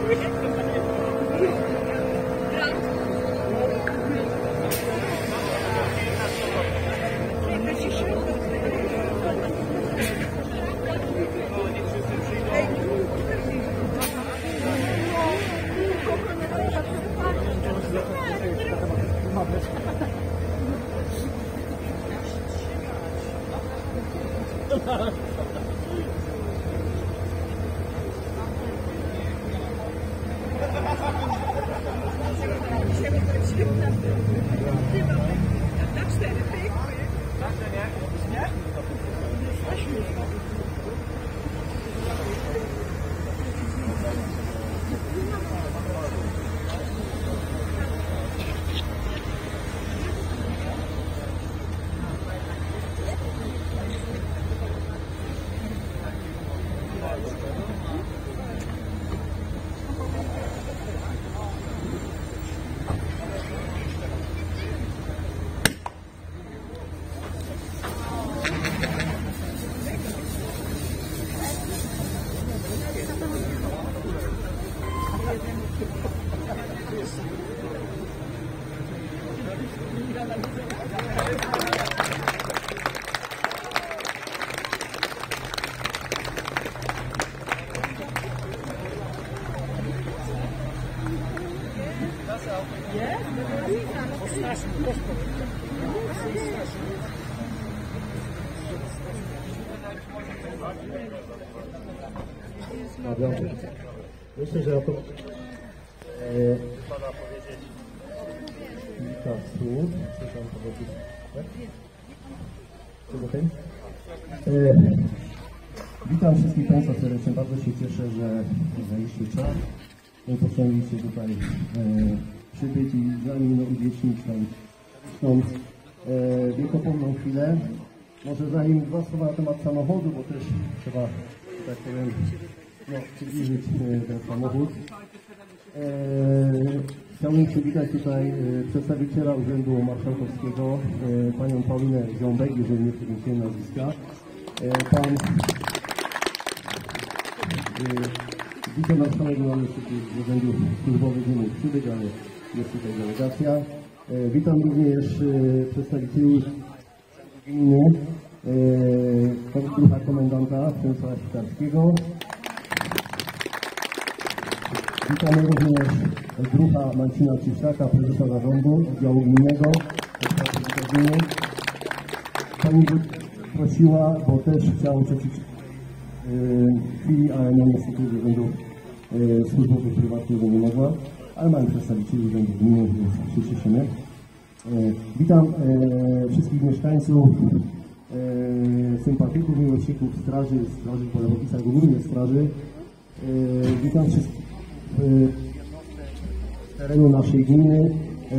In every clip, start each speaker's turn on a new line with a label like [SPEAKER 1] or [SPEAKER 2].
[SPEAKER 1] Myślę, że o to wypada powiedzieć kilka słów. Co tam powiedzieć? Witam wszystkich Państwa serdecznie. Bardzo się cieszę, że znaleźliście czas i postanowiliście tutaj przybyć i z nami uwiecznić tą wiekopomną chwilę. Może zanim dwa słowa na temat samochodu, bo też trzeba, że tak powiem, przybliżyć ten samochód. Chciałbym przywitać tutaj przedstawiciela Urzędu Marszałkowskiego, panią Paulinę Ząbek, jeżeli nie przewidziałem nazwiska. Pan wicemarszałek mamy z Urzędu Służbowych nie mógł przybyć, ale jest tutaj delegacja. Witam również przedstawicieli gminy, druha komendanta Przemysława Świtarskiego. Witamy również druha Marcina Ciszaka, prezesa zarządu oddziału gminnego. Pani prosiła, bo też chciała uczestniczyć w chwili, ale no niestety z urzędu służbowych prywatnego nie mogła, ale mamy przedstawicieli urzędu gminy, więc się cieszymy. Witam wszystkich mieszkańców, sympatyków, miłośników straży po Lewopisach, ogólnie straży. Witam wszystkich z terenu naszej gminy,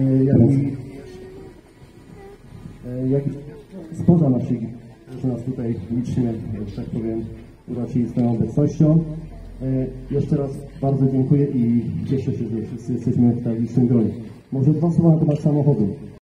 [SPEAKER 1] jak i spoza naszej gminy, którzy nas tutaj licznie, że tak powiem, uraczyli swoją obecnością. Jeszcze raz bardzo dziękuję i cieszę się, że wszyscy jesteśmy w tak licznym gronie. Może dwa słowa na temat samochodu.